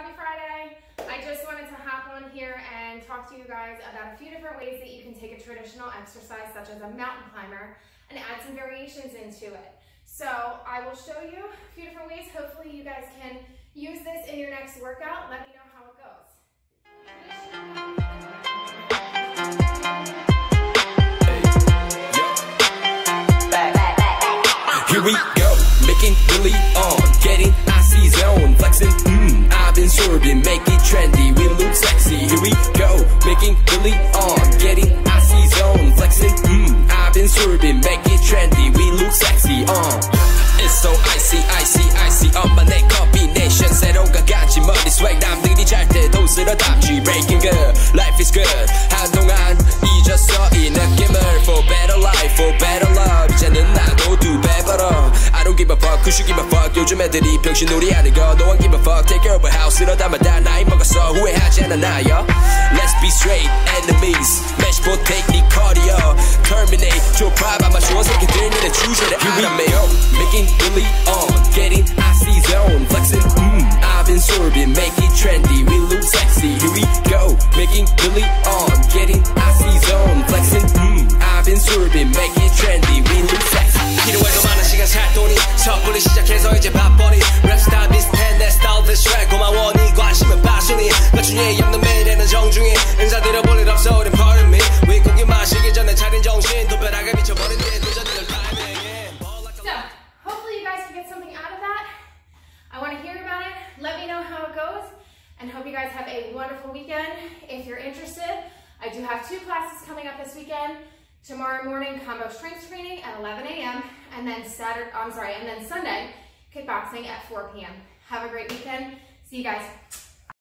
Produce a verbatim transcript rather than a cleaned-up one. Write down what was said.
happy Friday. I just wanted to hop on here and talk to you guys about a few different ways that you can take a traditional exercise such as a mountain climber and add some variations into it. So I will show you a few different ways. Hopefully you guys can use this in your next workout. Let me know how it goes. Here we go, making really on, getting icy zone, flexing, mmm, I've been sorbing, make it trendy, we look sexy. Here we go, making really on, getting icy zone, flexing, mmm, I've been sorbing, make it trendy, we look sexy, uh. It's so icy, icy, icy, 엄마 내 combination, 새로가 간지 머리 swag, 남들이 잘 때도 쓸어 담지, breaking good, life is good, 한동안 잊었어 이 느낌을, for better life, for better love, 이제는 나도 두 배 벌어. I don't give a fuck, who should give a fuck, 요즘 애들이 병신놀이 하는 거, no one give a fuck, take care of a house, 이러다마다 나이 먹었어, 후회하지 않아 나요. Let's be straight, enemies, match potato, 니 cardio, terminate, 좁아 아마 좋은 새끼들 니네 주제를 알아매요. Making really on, getting icy zone, flexing, mmm, I've been sorbing, make it trendy, we look sexy. Here we go, making really on, getting icy zone, flexing, mmm, I've been sorbing, make it trendy, we look sexy. 필요해도 많은 시간 살 돈이 섣불리 시작해서 이제 밥벌이 랩스타일 비슷해 내 스타일 드셔 고마워 네 관심은 passion이 거춘이 없는 매일에는 정중히 인사드려 볼 일 없어 우린 pardon me 윗고기 마시기 전에 차린 정신 두 벼락에 미쳐버린 뒤에 늦어지는 타이밍. So, hopefully you guys can get something out of that. I want to hear about it. Let me know how it goes and hope you guys have a wonderful weekend. If you're interested, I do have two classes coming up this weekend. Tomorrow morning, combo strength training at eleven A M and then Saturday, I'm sorry, and then Sunday, kickboxing at four P M Have a great weekend. See you guys.